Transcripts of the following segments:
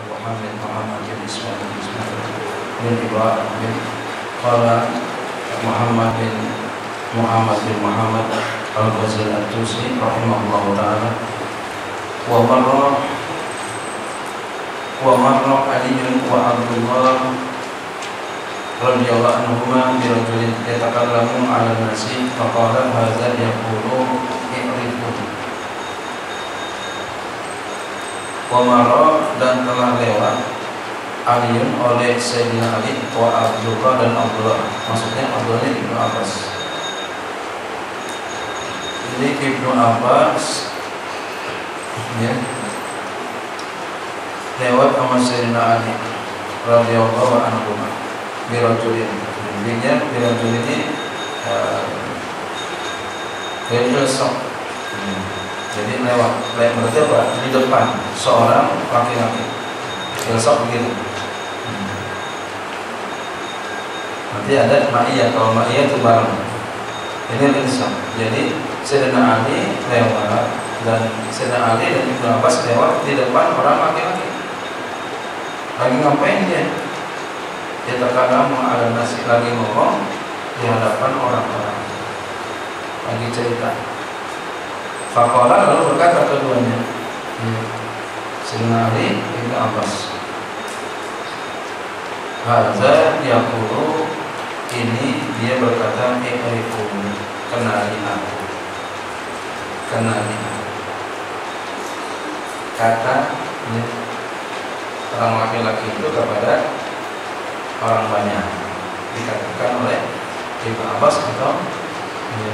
Muhammad bin Ismail bin Ibrahim bin qala Muhammad bin Muhammad Al-Ghazali At-Tusi rahimahullahu ta'ala wa marra Ali wa Abdullah radhiyallahu anhuma bi rajulin yatakallamu 'ala an-nasi faqala hadza yaqulu i'rifu wa marra dan telah lewat Aliun oleh Sayyidina Ali wa Abdullah dan Abdullah, maksudnya Abdullah ini Ibnu Abbas. Jadi Ibnu Abbas ya, lewat sama Sayyidina Ali radhiyallahu anhu birajulin. Intinya birajul ini sok. Jadi lewat berarti apa? Di depan seorang laki-laki. Sok begitu. Nanti ada ma'iyah, kalau ma'iyah itu bareng. Ini ilsam. Jadi Sayyidina Ali lewat dan Sayyidina Ali dan Ibnu Abbas lewat di depan orang laki-laki. Lagi ngapain dia? Dia terkadang ada nasi, lagi ngomong di hadapan orang-orang, lagi cerita. Faqala lalu berkata keduanya, Sayyidina Ali Ibnu Abbas, hadza yaqulu, ini dia berkata i'rifu, kenali aku, kenali aku. Kata ya, orang laki-laki itu kepada orang banyak dikatakan oleh Ibnu Abbas atau ya,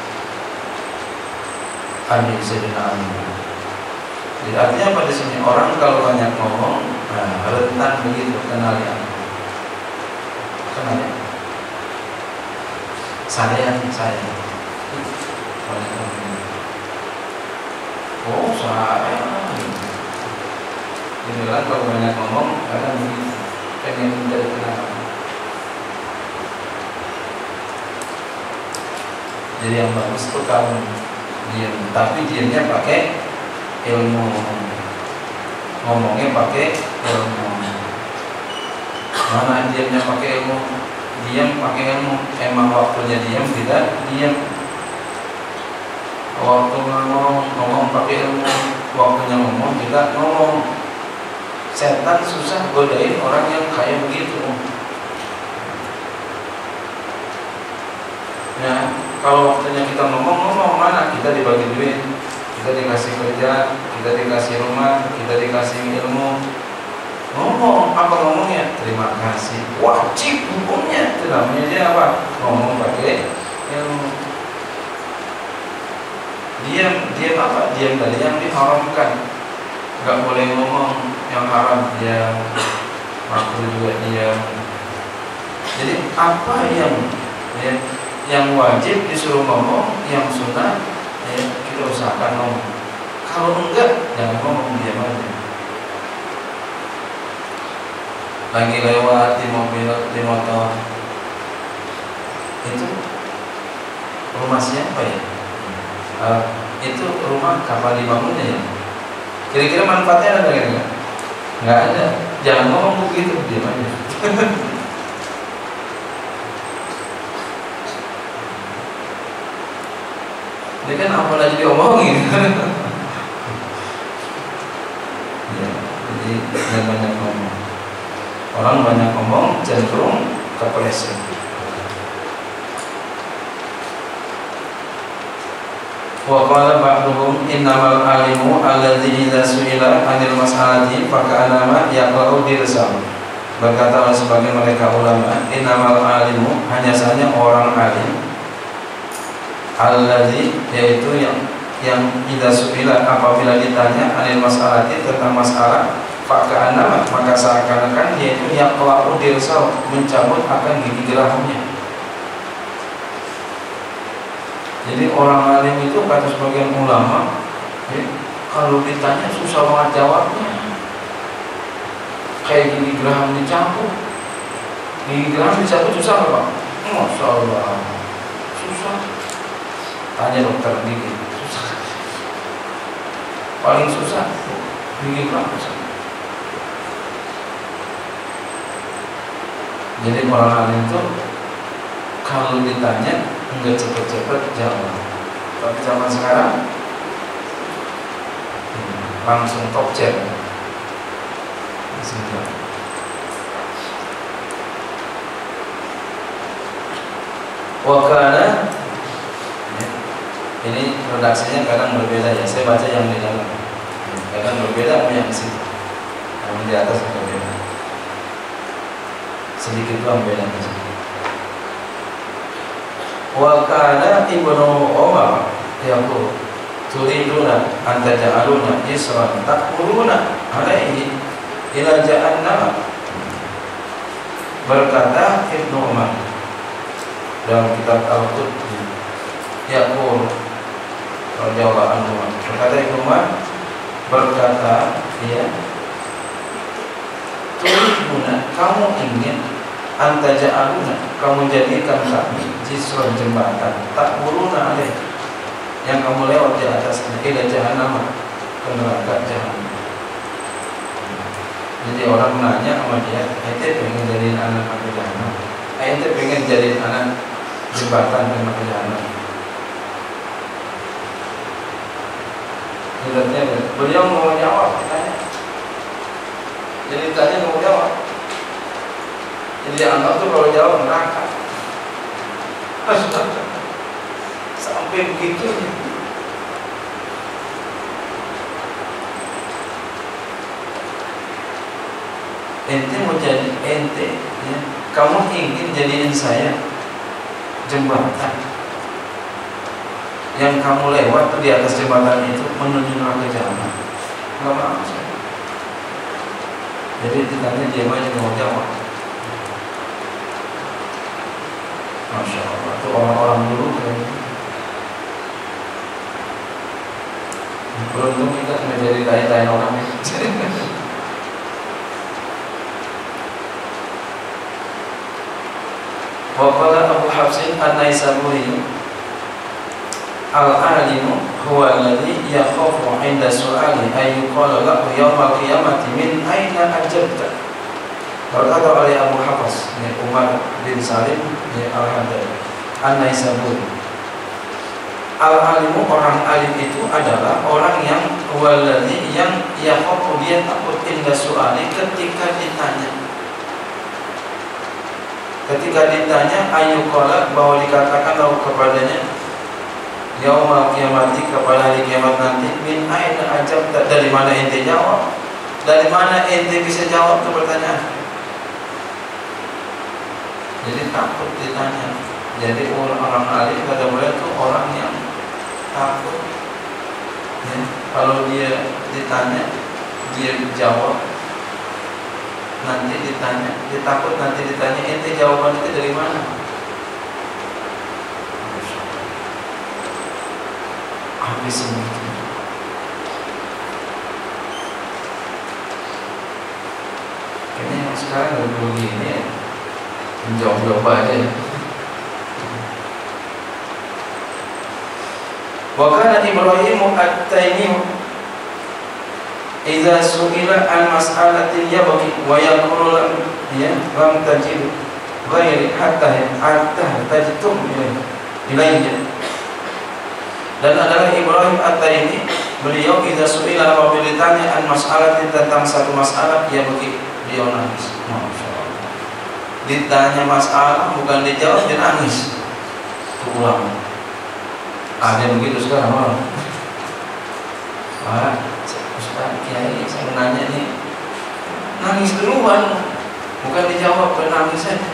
Ali Sayyidina Ali. Jadi artinya pada sini orang kalau banyak ngomong, rentan begitu, kenali aku, kenali aku. Saya oh saya ini kan kalau banyak ngomong kadang begitu, pengen menjadi kenal. Jadi yang bagus itu kalau diam, tapi diamnya pakai ilmu, ngomongnya pakai ilmu. Mana diamnya pakai ilmu? Diam pakai ilmu. Emang waktunya diam, tidak diam. Waktu ngomong pakai ilmu, waktunya ngomong tidak ngomong. Setan susah godain orang yang kayak begitu. Nah, kalau waktunya kita ngomong mana? Kita dibagi duit, kita dikasih kerja, kita dikasih rumah, kita dikasih ilmu. Ngomong, apa ngomongnya? Terima kasih. Wajib hukumnya. Itu namanya dia apa? Ngomong pakai ilmu. Diam apa? Diam dari yang diharamkan. Gak boleh ngomong yang haram, diam. Makruh juga diam. Jadi apa yang wajib disuruh ngomong, yang sunnah kita usahakan ngomong. Kalau enggak, jangan ngomong, diam aja. Lagi lewat di mobil, di motor, itu rumah siapa ya? Itu rumah kapan dibangunnya ya? Kira-kira manfaatnya ada nggak? Nggak ada. Jangan ngomong begitu, diam aja. Ini kan apa lagi diomongin? Ya, jadi jangan banyak ngomong. Orang banyak ngomong cenderung kepleset. Wa qala ba'duhum innamal alimu alladzi idza su'ila 'anil mas'alati faka'annama yaqra'u dirsam. Berkata oleh sebagian mereka ulama, innamal alimu, hanya saja orang alim, alladzi, yaitu yang idza su'ila, apabila ditanya 'anil mas'alati, tentang masalah, faka'annama, maka seakan-akan dia itu yaqra'u dirsam, mencabut akan gigi gerahamnya. Jadi orang alim itu kata sebagian ulama, kalau ditanya susah banget jawabnya. Kayak gigi geraham dicabut. Gigi geraham dicabut susah nggak Pak? Masya Allah, susah. Tanya dokter gigi, susah. Paling susah gigi geraham. Jadi orang alim itu kalau ditanya enggak cepet-cepet jawab. Tapi zaman sekarang langsung top chat. Langsung jawab. Wakana, ini redaksinya kadang berbeda ya. Saya baca yang di dalam, kadang berbeda yang di situ, yang di atas berbeda. Sedikit doang beda di situ. Wakana ibnu Umar yaqul turiduna an taj'aluna isran taquluna alaihi ila jahannam. Berkata Ibnu Umar dalam kitab Al-Qurtubi yaqul radhiyallahu anhu, berkata Ibnu Umar berkata, ya, turiduna, kamu ingin, antaja'aluna, kamu jadikan kami jisron, jembatan, tak buruna alaih, yang kamu lewat di atasnya, ila jahannam, ke neraka jahannam. Jadi orang nanya sama dia, ente pengen jadiin anak ke jahannam, ente pengen jadiin anak jembatan ke neraka jahannam. Beliau mau jawab, tanya. Jadi tanya mau jawab. Jadi anak tuh kalau jawab neraka. Sampai begitunya. Ente mau jadi ente, ya. Kamu ingin jadiin saya jembatan. Yang kamu lewat tuh di atas jembatan itu menuju neraka jahanam. Enggak mau saya. Jadi ditanya dia aja mau jawab. Masya Allah, itu orang-orang dulu kayak gitu. Beruntung kita nggak jadi tanya-tanya orang ya. Waqala Abu Hafsin An-Naisaburi, al-alimu huwa alladhi yakhafu 'inda su'ali ay yuqala lahu yawmal qiyamati min aina ajabta. Berkata oleh Abu Hafs Umar bin Salim Al-Hadari An-Naisaburi, al-alimu, orang alim itu adalah orang yang walladhi, yang yakhafu, dia takut, inda su'ali, ketika ditanya. Ketika ditanya ayyuqala, bahwa dikatakan lahu kepadanya yaumal qiyamati, kepada hari kiamat nanti, min aina ajabta, dari mana ente jawab? Dari mana ente bisa jawab itu pertanyaan? Jadi takut ditanya. Jadi orang alim kata beliau itu orang yang takut, ya, kalau dia ditanya dia jawab. Nanti ditanya, dia takut nanti ditanya, ente jawaban itu dari mana? Habis semua. Kayaknya yang sekarang udah begini ya, menjawab-jawab aja. Wa kana Ibrahim at-Taimi idza su'ila an mas'alatin yabghi wa yaqulu lam tajid ghairi hatta tajtum ilayya. Dan adalah Ibrahim at-Taimi, beliau idza su'ila, apabila ditanya an mas'alatin, tentang satu masalah, ya bagi beliau nangis. Masyaallah. Ditanya masalah bukan dijawab, dia nangis. Ulang. Ada begitu sekarang orang. Pak, Ustaz Kiai, saya nanya nih, nangis duluan, bukan dijawab, nangis saja.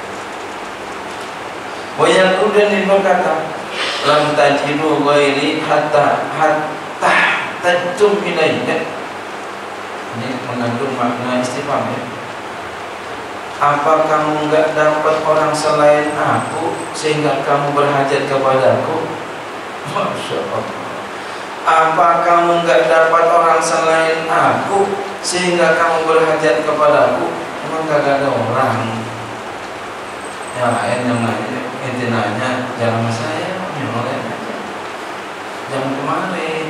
Banyak kemudian berkata, lam tajidu ghairi hatta tajum ilayya. Ini mengandung makna istifham ya. Apa kamu enggak dapat orang selain aku sehingga kamu berhajat kepadaku? Masya Allah. Apa kamu enggak dapat orang selain aku sehingga kamu berhajat kepadaku? Emang enggak ada orang yang lain yang nanya, ente nanya, jangan sama saya, yang lain aja, jangan kemari.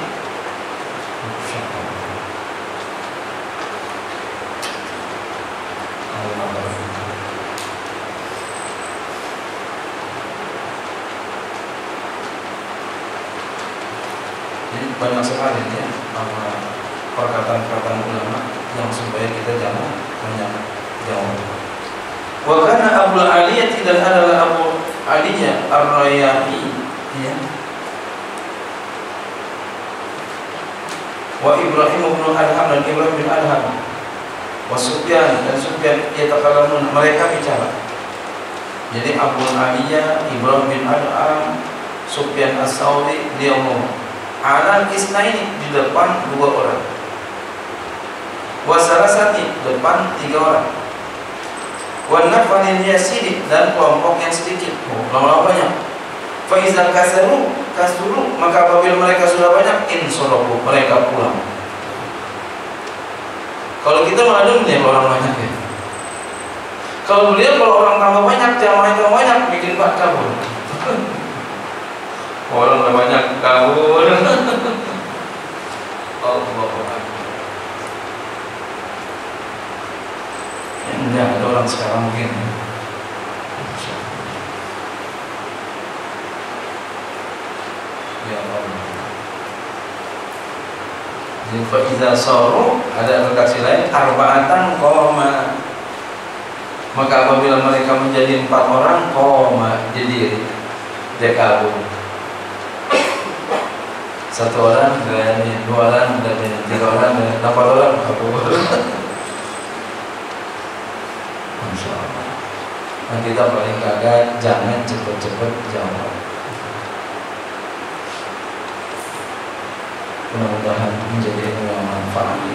banyak sekali ya perkataan-perkataan ulama yang supaya kita jangan banyak jawab. Wa kana Abu Aliyah dan adalah Abu Aliyah Ar-Rayyahi ya. Wa Ibrahim bin Adham dan Ibrahim bin Adham. Wa Sufyan dan Sufyan yatakalamun, mereka bicara. Jadi Abu Aliyah, Ibrahim bin Adham, Sufyan As-Sauri dia ngomong. Alan isnaini di depan 2 orang. Wa salasati depan 3 orang. Wa nafarin yasiri dan kelompok yang sedikit. Lama-lama banyak. Fa iza kasuru maka apabila mereka sudah banyak insorofu mereka pulang. Kalau kita mengadu nih orang banyak ya. Kalau beliau kalau orang tambah banyak jamaah tambah banyak bikin Pak kabur. Orang udah banyak kabur. Allahu enggak ada orang sekarang mungkin ya Allah. Jadi faiza saru ada redaksi lain arba'atan qoma, maka apabila mereka menjadi 4 orang qoma jadi dia kabur. 1 orang dan 2 orang dan 3 orang dan 4 orang kabur. Masya Allah. Nah kita paling kagak jangan cepet-cepet jawab. Mudah-mudahan menjadi ilmu yang manfaat.